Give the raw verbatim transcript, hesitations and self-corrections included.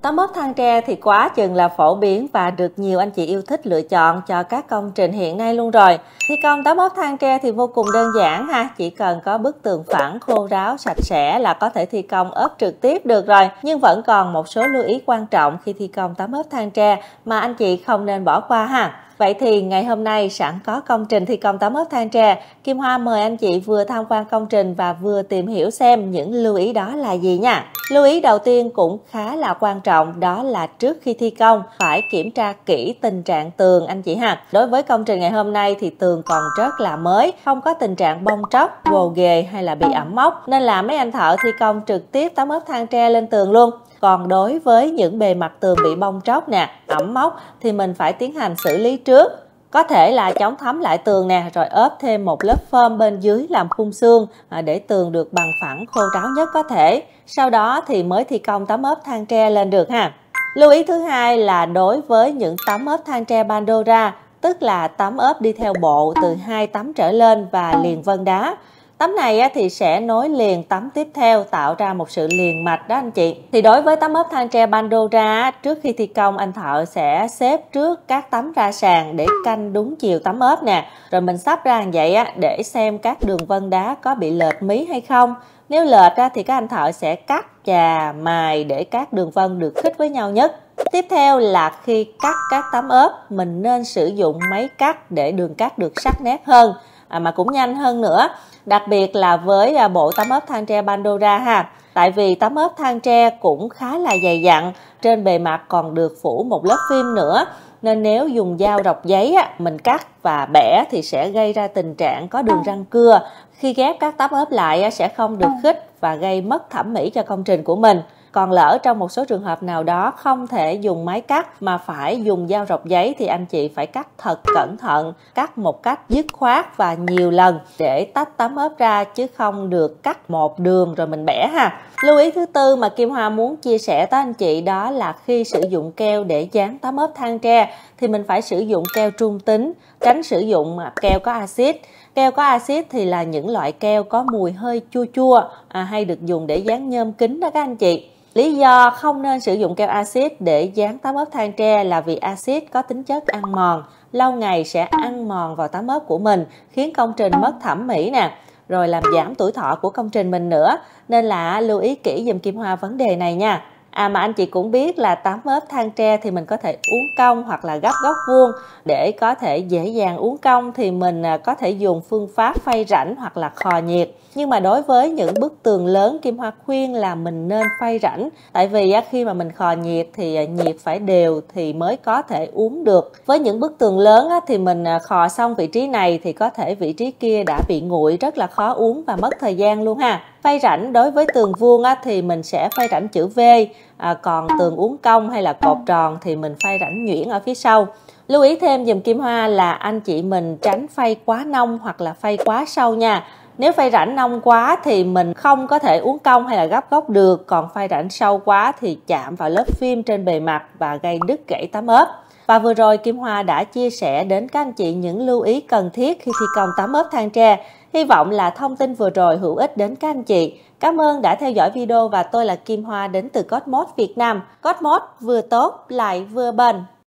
Tấm ốp than tre thì quá chừng là phổ biến và được nhiều anh chị yêu thích lựa chọn cho các công trình hiện nay luôn rồi. Thi công tấm ốp than tre thì vô cùng đơn giản ha, chỉ cần có bức tường phẳng, khô ráo, sạch sẽ là có thể thi công ốp trực tiếp được rồi. Nhưng vẫn còn một số lưu ý quan trọng khi thi công tấm ốp than tre mà anh chị không nên bỏ qua ha. Vậy thì ngày hôm nay sẵn có công trình thi công tấm ốp than tre, Kim Hoa mời anh chị vừa tham quan công trình và vừa tìm hiểu xem những lưu ý đó là gì nha. Lưu ý đầu tiên cũng khá là quan trọng, đó là trước khi thi công phải kiểm tra kỹ tình trạng tường anh chị ha. Đối với công trình ngày hôm nay thì tường còn rất là mới, không có tình trạng bong tróc, gồ ghề hay là bị ẩm mốc, nên là mấy anh thợ thi công trực tiếp tấm ốp than tre lên tường luôn. Còn đối với những bề mặt tường bị bong tróc nè, ẩm mốc thì mình phải tiến hành xử lý trước. Có thể là chống thấm lại tường nè, rồi ốp thêm một lớp phơm bên dưới làm khung xương để tường được bằng phẳng khô ráo nhất có thể. Sau đó thì mới thi công tấm ốp than tre lên được ha. Lưu ý thứ hai là đối với những tấm ốp than tre Pandora, tức là tấm ốp đi theo bộ từ hai tấm trở lên và liền vân đá. Tấm này thì sẽ nối liền tấm tiếp theo tạo ra một sự liền mạch đó anh chị. Thì đối với tấm ốp than tre Pandora, trước khi thi công anh thợ sẽ xếp trước các tấm ra sàn để canh đúng chiều tấm ốp nè. Rồi mình sắp ra như vậy để xem các đường vân đá có bị lệch mí hay không. Nếu lệch thì các anh thợ sẽ cắt chà mài để các đường vân được khít với nhau nhất. Tiếp theo là khi cắt các tấm ốp mình nên sử dụng máy cắt để đường cắt được sắc nét hơn à, mà cũng nhanh hơn nữa. Đặc biệt là với bộ tấm ốp than tre Pandora ha. Tại vì tấm ốp than tre cũng khá là dày dặn, trên bề mặt còn được phủ một lớp phim nữa. Nên nếu dùng dao rọc giấy mình cắt và bẻ thì sẽ gây ra tình trạng có đường răng cưa. Khi ghép các tấm ốp lại sẽ không được khít và gây mất thẩm mỹ cho công trình của mình. Còn lỡ trong một số trường hợp nào đó không thể dùng máy cắt mà phải dùng dao rọc giấy thì anh chị phải cắt thật cẩn thận, cắt một cách dứt khoát và nhiều lần để tách tấm ốp ra chứ không được cắt một đường rồi mình bẻ ha. Lưu ý thứ tư mà Kim Hoa muốn chia sẻ tới anh chị đó là khi sử dụng keo để dán tấm ốp than tre thì mình phải sử dụng keo trung tính, tránh sử dụng keo có axit. Keo có axit thì là những loại keo có mùi hơi chua chua à, hay được dùng để dán nhôm kính đó các anh chị. Lý do không nên sử dụng keo axit để dán tấm ốp than tre là vì axit có tính chất ăn mòn, lâu ngày sẽ ăn mòn vào tấm ốp của mình, khiến công trình mất thẩm mỹ nè, rồi làm giảm tuổi thọ của công trình mình nữa. Nên là lưu ý kỹ giùm Kim Hoa vấn đề này nha. À mà anh chị cũng biết là tấm ốp than tre thì mình có thể uốn cong hoặc là gấp góc vuông. Để có thể dễ dàng uốn cong thì mình có thể dùng phương pháp phay rãnh hoặc là khò nhiệt. Nhưng mà đối với những bức tường lớn, Kim Hoa khuyên là mình nên phay rãnh. Tại vì khi mà mình khò nhiệt thì nhiệt phải đều thì mới có thể uốn được. Với những bức tường lớn thì mình khò xong vị trí này thì có thể vị trí kia đã bị nguội, rất là khó uốn và mất thời gian luôn ha. Phay rãnh đối với tường vuông thì mình sẽ phay rãnh chữ V, à, còn tường uốn cong hay là cột tròn thì mình phay rãnh nhuyễn ở phía sau. Lưu ý thêm dùm Kim Hoa là anh chị mình tránh phay quá nông hoặc là phay quá sâu nha. Nếu phay rãnh nông quá thì mình không có thể uốn cong hay là gấp góc được, còn phay rãnh sâu quá thì chạm vào lớp phim trên bề mặt và gây đứt gãy tấm ốp. Và vừa rồi Kim Hoa đã chia sẻ đến các anh chị những lưu ý cần thiết khi thi công tấm ốp than tre. Hy vọng là thông tin vừa rồi hữu ích đến các anh chị. Cảm ơn đã theo dõi video và tôi là Kim Hoa đến từ Cosmos Việt Nam. Cosmos vừa tốt lại vừa bền.